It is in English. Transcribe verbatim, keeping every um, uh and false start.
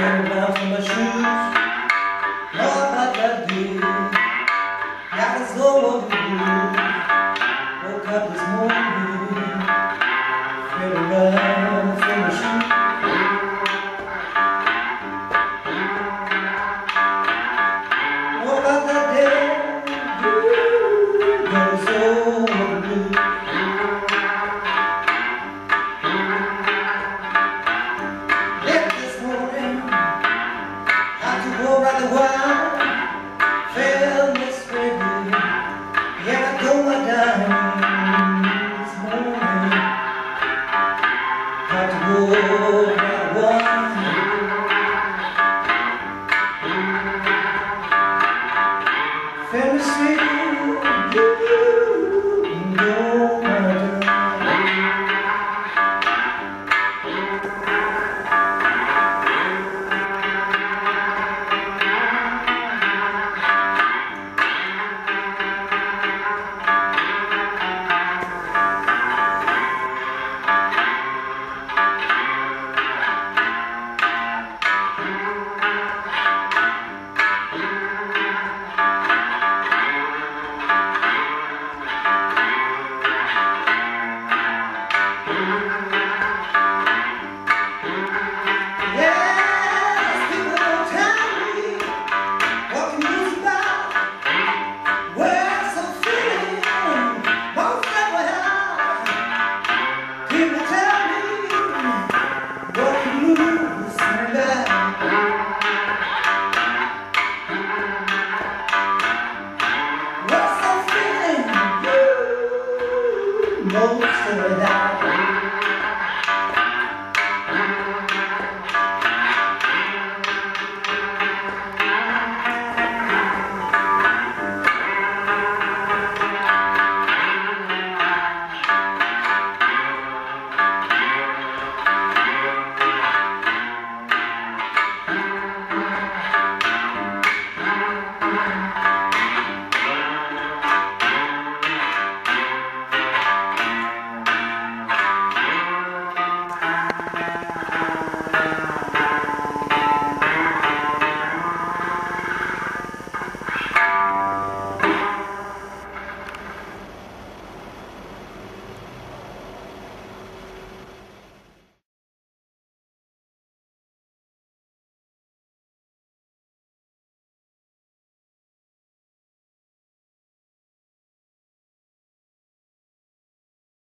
Came down from my shoes. Lord, what I did, got us over the blues. Woke up this morning, feeling down from my shoes. What about that day, got us over the blues. Left this morning, had to go by the wild. Fell misready, yeah, I go my dime this morning. Had to go by the wild. Fell misready, you go my dime. People tell me what you lose,